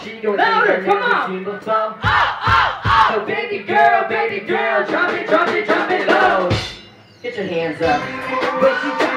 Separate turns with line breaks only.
Louder, come on! So baby girl, drop it low. Get your hands up. But you